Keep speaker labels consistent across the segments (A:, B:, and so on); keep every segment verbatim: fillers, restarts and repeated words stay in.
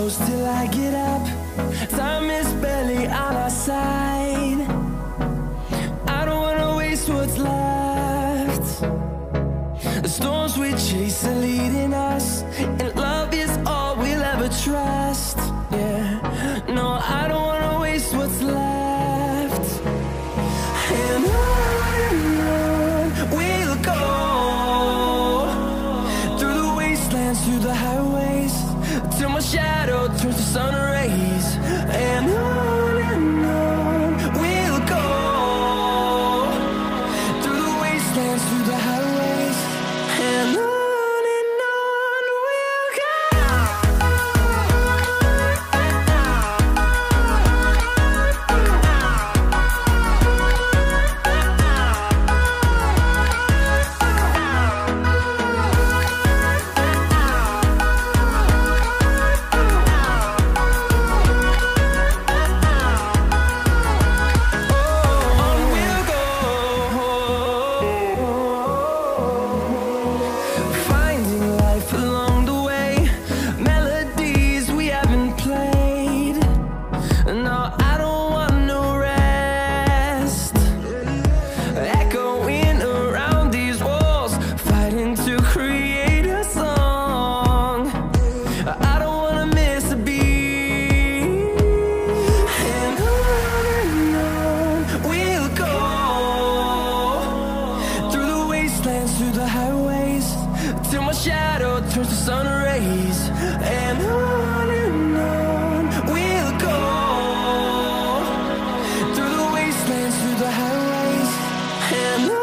A: close till I get up. Time is barely on our side. I don't wanna waste what's left. The storms we chase are leading us, and love is all we'll ever trust. Yeah, no, I don't wanna waste what's left. And on and on we'll go, through the wastelands, through the highways, till my shadow turns to sun rays. And on and on we'll go, through the wastelands, through the highways, and on. Through the highways, till my shadow turns to sun rays. And on and on we'll go, through the wastelands, through the highways, and on.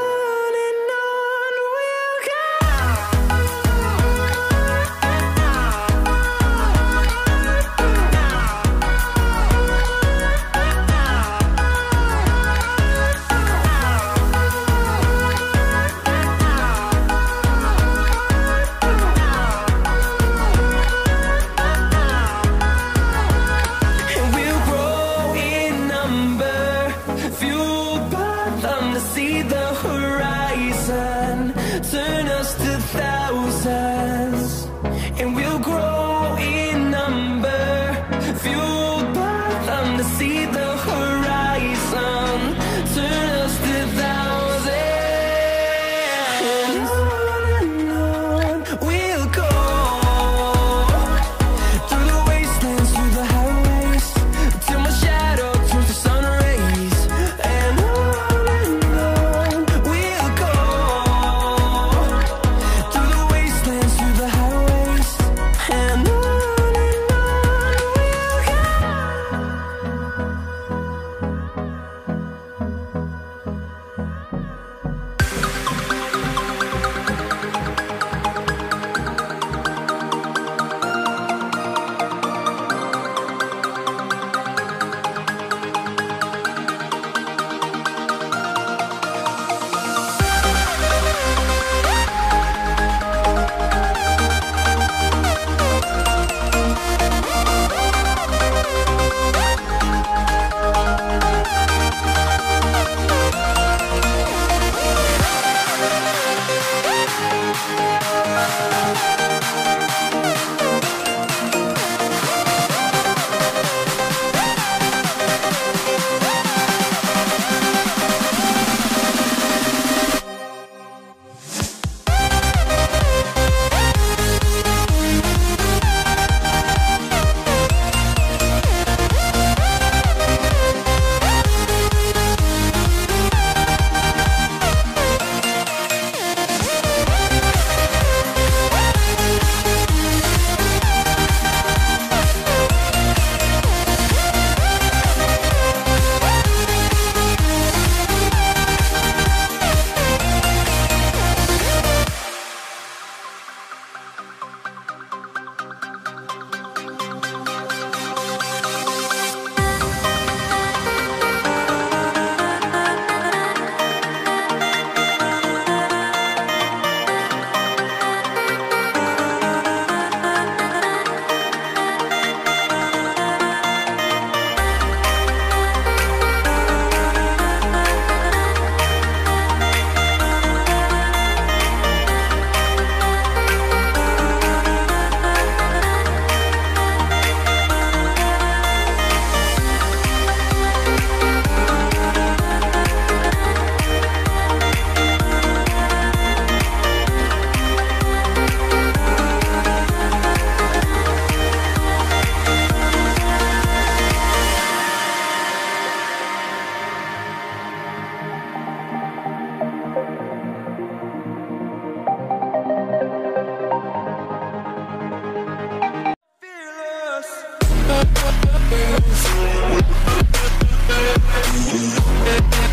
A: See the horizon, turn us to thousands, and we'll grow in number, fueled by them to see the horizon, turn us to thousands, and on and on we'll go, through the wastelands, through the highways, till my shadow turns to sun rays. And on you.